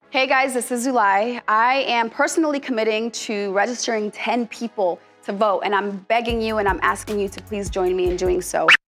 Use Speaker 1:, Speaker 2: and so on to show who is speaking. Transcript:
Speaker 1: Hey guys, this is Zulay. I am personally committing to registering 10 people to vote, and I'm begging you and I'm asking you to please join me in doing so.